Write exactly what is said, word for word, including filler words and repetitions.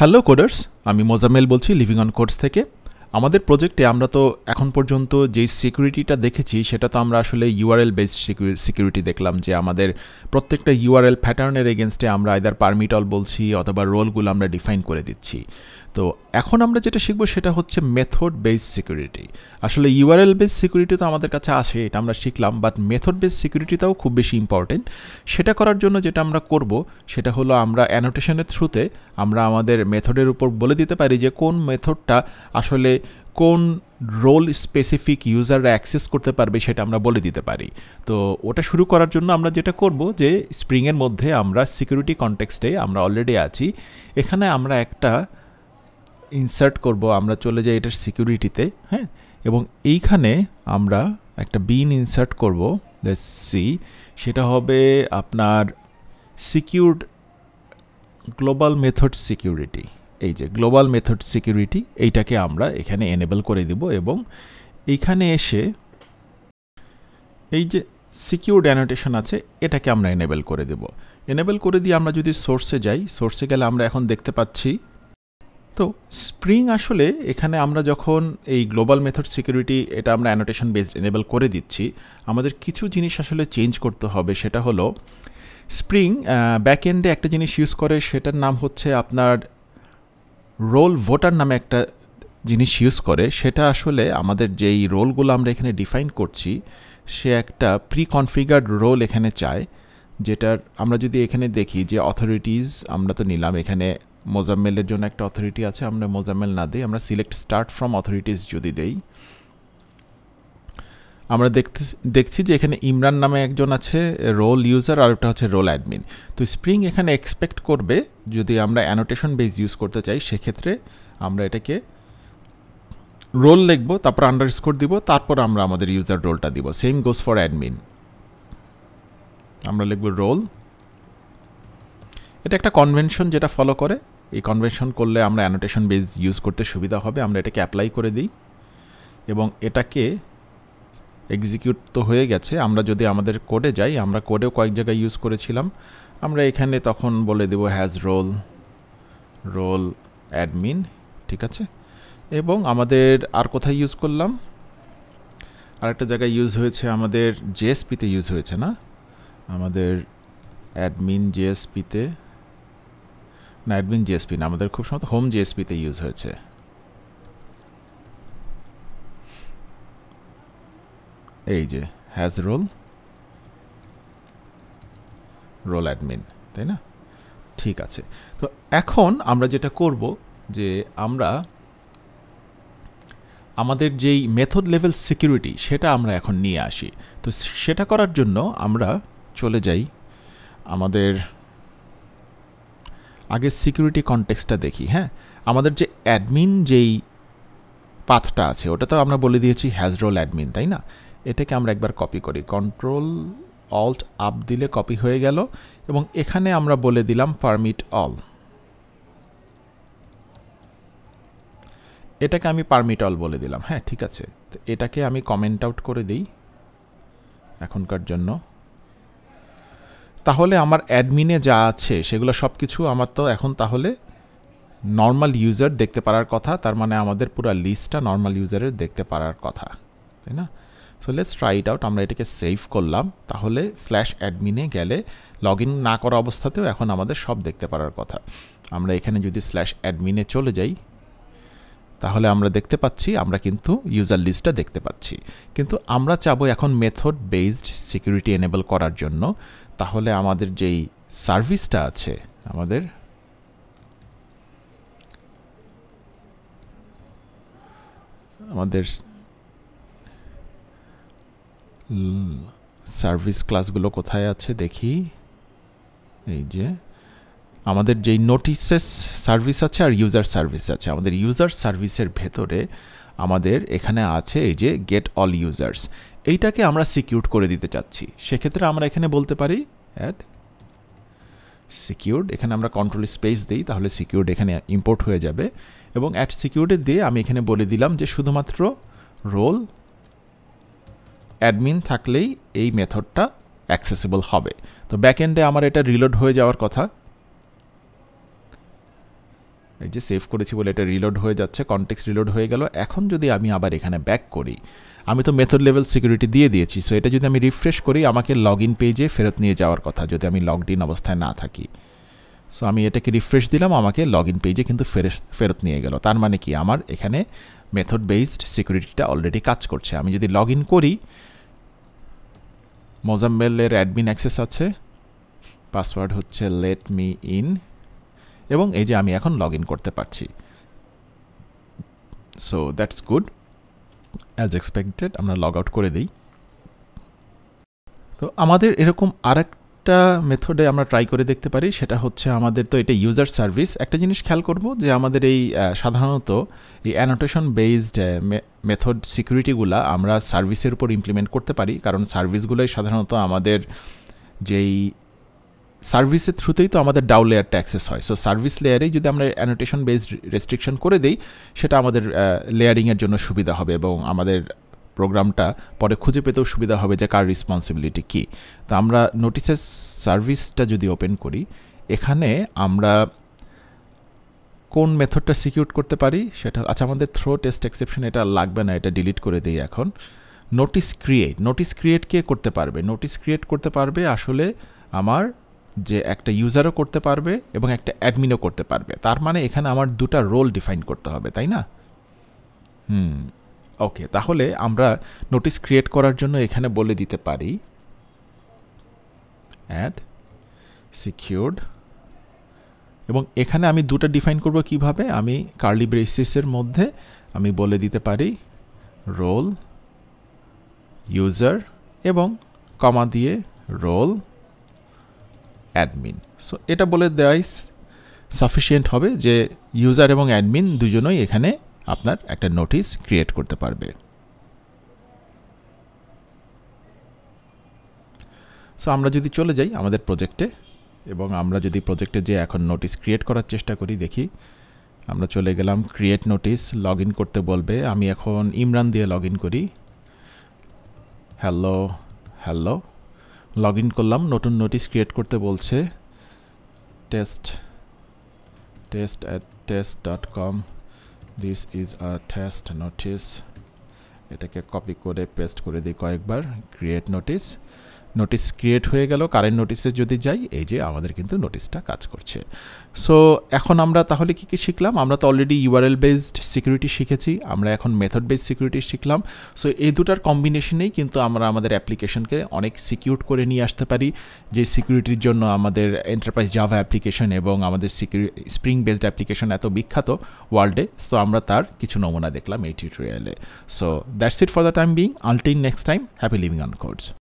Hello coders, আমি মোজাম্মেল বলছি living on codes থেকে। আমাদের প্রজেক্টে আমরা তো এখন পর্যন্ত যেই সিকিউরিটিটা দেখেছি সেটা তো আমরা আসলে ইউআরএল বেসড সিকিউরিটি দেখলাম, যে আমাদের প্রত্যেকটা ইউআরএল প্যাটার্নের এগেনস্টে আমরা আইদার পারমিট অল বলছি অথবা রোলগুলো আমরা ডিফাইন করে দিচ্ছি। তো এখন আমরা যেটা শিখবো সেটা হচ্ছে মেথড বেসড সিকিউরিটি। আসলে ইউআরএল বেসড সিকিউরিটি তো আমাদের কাছে আসে, এটা আমরা শিখলাম, বাট মেথড বেসড সিকিউরিটিটাও খুব বেশি ইম্পর্টেন্ট। সেটা করার জন্য যেটা আমরা করব সেটা হলো আমরা অ্যানোটেশনের থ্রুতে আমরা আমাদের মেথডের উপর বলে দিতে পারি যে কোন মেথডটা আসলে কোন রোল স্পেসিফিক ইউজাররা অ্যাক্সেস করতে পারবে সেটা আমরা বলে দিতে পারি। তো ওটা শুরু করার জন্য আমরা যেটা করব যে স্প্রিংয়ের মধ্যে আমরা সিকিউরিটি কনটেক্সটে আমরা অলরেডি আছি, এখানে আমরা একটা ইনসার্ট করব। আমরা চলে যাই এটার সিকিউরিটিতে, হ্যাঁ, এবং এইখানে আমরা একটা বিন ইনসার্ট করব। লেটস সি, সেটা হবে আপনার সিকিউরড গ্লোবাল মেথড সিকিউরিটি। এই যে গ্লোবাল মেথড সিকিউরিটি, এইটাকে আমরা এখানে এনেবল করে দিব এবং এইখানে এসে এই যে সিকিউরড অ্যানোটেশন আছে এটাকে আমরা এনেবল করে দেব। এনেবল করে দিয়ে আমরা যদি সোর্সে যাই, সোর্সে গেলে আমরা এখন দেখতে পাচ্ছি তো স্প্রিং আসলে এখানে আমরা যখন এই গ্লোবাল মেথড সিকিউরিটি এটা আমরা অ্যানোটেশন বেসড এনেবল করে দিচ্ছি, আমাদের কিছু জিনিস আসলে চেঞ্জ করতে হবে। সেটা হলো স্প্রিং ব্যাকএন্ডে একটা জিনিস ইউজ করে, সেটার নাম হচ্ছে আপনার রোল ভোটার নামে একটা জিনিস ইউজ করে। সেটা আসলে আমাদের যেই রোলগুলো আমরা এখানে ডিফাইন করছি সে একটা প্রি কনফিগার্ড রোল এখানে চায়, যেটার আমরা যদি এখানে দেখি যে অথরিটিজ আমরা তো নিলাম, এখানে মোজাম্মেলের জন্য একটা অথরিটি আছে, আমরা মোজাম্মেল না দিই, আমরা সিলেক্ট স্টার্ট ফ্রম অথরিটিজ যদি দেই, আমরা দেখতে দেখছি যে এখানে ইমরান নামে একজন আছে রোল ইউজার, আর একটা হচ্ছে রোল অ্যাডমিন। তো স্প্রিং এখানে এক্সপেক্ট করবে যদি আমরা অ্যানোটেশন বেস ইউজ করতে চাই সেক্ষেত্রে আমরা এটাকে রোল লিখব, তারপর আন্ডারস্কোর দিব, তারপর আমরা আমাদের ইউজার রোলটা দিব। সেম গোস ফর অ্যাডমিন, আমরা লিখব রোল। এটা একটা কনভেনশন যেটা ফলো করে, এই কনভেনশন করলে আমরা অ্যানোটেশন বেস ইউজ করতে সুবিধা হবে। আমরা এটাকে অ্যাপ্লাই করে দিই এবং এটাকে এক্সিকিউট তো হয়ে গেছে। আমরা যদি আমাদের কোডে যাই, আমরা কোডেও কয়েক জায়গায় ইউজ করেছিলাম, আমরা এখানে তখন বলে দেব হ্যাজ রোল রোল অ্যাডমিন, ঠিক আছে। এবং আমাদের আর কোথায় ইউজ করলাম, আরেকটা জায়গায় ইউজ হয়েছে আমাদের জেএসপিতে ইউজ হয়েছে না, আমাদের অ্যাডমিন জেএসপিতে না, অ্যাডমিন জেএসপি না, আমাদের খুব সম্ভবত হোম জেএসপিতে ইউজ হয়েছে। এই যে হ্যাজ রোল রোল অ্যাডমিন, তাই না? ঠিক আছে। তো এখন আমরা যেটা করব যে আমরা আমাদের যেই মেথড লেভেল সিকিউরিটি সেটা আমরা এখন নিয়ে আসি। তো সেটা করার জন্য আমরা চলে যাই, আমাদের আগে সিকিউরিটি কনটেক্সটটা দেখি। হ্যাঁ, আমাদের যে অ্যাডমিন যেই পাথটা আছে ওটা তো আমরা বলে দিয়েছি হ্যাজ রোল অ্যাডমিন, তাই না? এটাকে আমরা একবার কপি করি, কন্ট্রোল অল্ট আপ দিলে কপি হয়ে গেল এবং এখানে আমরা বলে দিলাম পারমিট অল। এটাকে আমি পারমিট অল বলে দিলাম, হ্যাঁ ঠিক আছে। তো এটাকে আমি কমেন্ট আউট করে দিই এখনকার জন্য। তাহলে আমার অ্যাডমিনে যা আছে সেগুলো সব কিছু আমার তো এখন তাহলে নর্মাল ইউজার দেখতে পারার কথা, তার মানে আমাদের পুরো লিস্টটা নর্মাল ইউজারের দেখতে পারার কথা, তাই না? So let's try it out. আমরা এটাকে সেভ করলাম, তাহলে স্ল্যাশ অ্যাডমিনে গেলে লগ ইন না করা অবস্থাতেও এখন আমাদের সব দেখতে পারার কথা। আমরা এখানে যদি স্ল্যাশ অ্যাডমিনে চলে যাই তাহলে আমরা দেখতে পাচ্ছি আমরা কিন্তু ইউজার লিস্টটা দেখতে পাচ্ছি, কিন্তু আমরা চাবো এখন মেথড বেসড সিকিউরিটি এনেবল করার জন্য। তাহলে আমাদের যেই সার্ভিসটা আছে, আমাদের আমাদের সার্ভিস ক্লাসগুলো কোথায় আছে দেখি। এই যে আমাদের যেই নোটিসেস সার্ভিস আছে আর ইউজার সার্ভিস আছে, আমাদের ইউজার সার্ভিসের ভেতরে আমাদের এখানে আছে এই যে গেট অল ইউজার্স, এইটাকে আমরা সিকিউরড করে দিতে চাচ্ছি। সেক্ষেত্রে আমরা এখানে বলতে পারি অ্যাড সিকিউরড, এখানে আমরা কন্ট্রোল স্পেস দিই, তাহলে সিকিউরড এখানে ইম্পোর্ট হয়ে যাবে এবং অ্যাড সিকিউরডে দিয়ে আমি এখানে বলে দিলাম যে শুধুমাত্র রোল অ্যাডমিন থাকলেই এই মেথডটা অ্যাক্সেসিবল হবে। তো ব্যাকএন্ডে আমার এটা রিলোড হয়ে যাওয়ার কথা, এই যে সেভ করেছি বলে এটা রিলোড হয়ে যাচ্ছে, কনটেক্সট রিলোড হয়ে গেল। এখন যদি আমি আবার এখানে ব্যাক করি, আমি তো মেথড লেভেল সিকিউরিটি দিয়ে দিয়েছি, সো এটা যদি আমি রিফ্রেশ করি আমাকে লগ ইন পেজে ফেরত নিয়ে যাওয়ার কথা যদি আমি লগড ইন অবস্থায় না থাকি। সো আমি এটাকে রিফ্রেশ দিলাম, আমাকে লগ ইন পেজে কিন্তু ফেরত নিয়ে গেল। তার মানে কি আমার এখানে মেথড বেসড সিকিউরিটিটা অলরেডি কাজ করছে। আমি যদি লগ ইন করি, মোজাম্মেলের অ্যাডমিন অ্যাক্সেস আছে, পাসওয়ার্ড হচ্ছে লেট মি ইন, এবং এই যে আমি এখন লগ ইন করতে পারছি। So that's good, as expected. আমরা লগ আউট করে দিই। তো আমাদের এরকম আরেকটা মেথডে আমরা ট্রাই করে দেখতে পারি, সেটা হচ্ছে আমাদের তো এটা ইউজার সার্ভিস। একটা জিনিস খেয়াল করব যে আমাদের এই সাধারণত এই অ্যানোটেশন বেসড মেথড সিকিউরিটিগুলা আমরা সার্ভিসের উপর ইমপ্লিমেন্ট করতে পারি, কারণ সার্ভিসগুলোই সাধারণত আমাদের যেই সার্ভিসের থ্রুতেই তো আমাদের ডাউ লেয়ারটা অ্যাক্সেস হয়। সো সার্ভিস লেয়ারেই যদি আমরা অ্যানোটেশন বেসড রেস্ট্রিকশন করে দিই, সেটা আমাদের লেয়ারিংয়ের জন্য সুবিধা হবে এবং আমাদের প্রোগ্রামটা পরে খুঁজে পেতেও সুবিধা হবে যে কার রেসপন্সিবিলিটি কী। তো আমরা নোটিসেস সার্ভিসটা যদি ওপেন করি, এখানে আমরা কোন মেথডটা সিকিউর করতে পারি সেটা, আচ্ছা আমাদের থ্রো টেস্ট এক্সেপশন এটা লাগবে না, এটা ডিলিট করে দিই এখন। নোটিস ক্রিয়েট, নোটিস ক্রিয়েট কে করতে পারবে? নোটিস ক্রিয়েট করতে পারবে আসলে আমার যে একটা ইউজারও করতে পারবে এবং একটা অ্যাডমিনও করতে পারবে। তার মানে এখানে আমার দুটা রোল ডিফাইন করতে হবে, তাই না? হুম ওকে, তাহলে আমরা নোটিস ক্রিয়েট করার জন্য এখানে বলে দিতে পারি অ্যাড সিকিউরড, এবং এখানে আমি দুটো ডিফাইন করব কিভাবে। আমি কার্লি ব্রেসেসের মধ্যে আমি বলে দিতে পারি রোল ইউজার এবং কমা দিয়ে রোল অ্যাডমিন। সো এটা বলে দেওয়াই সাফিসিয়েন্ট হবে যে ইউজার এবং অ্যাডমিন দুজনেই এখানে আপনার একটা নোটিস ক্রিয়েট করতে পারবে। সো আমরা যদি চলে যাই আমাদের প্রজেক্টে, এবং আমরা যদি প্রজেক্টে যে এখন নোটিস ক্রিয়েট করার চেষ্টা করি, দেখি আমরা চলে গেলাম ক্রিয়েট নোটিস, লগ ইন করতে বলবে। আমি এখন ইমরান দিয়ে লগ ইন করি। হ্যালো হ্যালো লগ ইন করলাম, নতুন নোটিস ক্রিয়েট করতে বলছে। Test test at test dot com, this is a test notice. এটাকে কপি করে পেস্ট করে দিই কয়েকবার। ক্রিয়েট নোটিস, নোটিস ক্রিয়েট হয়ে গেল। কারেন্ট নোটিসে যদি যাই, এই যে আমাদের কিন্তু নোটিসটা কাজ করছে। সো এখন আমরা তাহলে কি কি শিখলাম? আমরা তো অলরেডি ইউআরএল বেসড সিকিউরিটি শিখেছি, আমরা এখন মেথড বেসড সিকিউরিটি শিখলাম। সো এই দুটার কম্বিনেশনেই কিন্তু আমরা আমাদের অ্যাপ্লিকেশনকে অনেক সিকিউর করে নিয়ে আসতে পারি, যে সিকিউরিটির জন্য আমাদের এন্টারপ্রাইজ জাভা অ্যাপ্লিকেশন এবং আমাদের সিকিউরিটি স্প্রিং বেসড অ্যাপ্লিকেশন এত বিখ্যাত ওয়ার্ল্ডে। সো আমরা তার কিছু নমুনা দেখলাম এই টিউটোরিয়ালে। So that's it for the time being. Until next time, happy living on codes.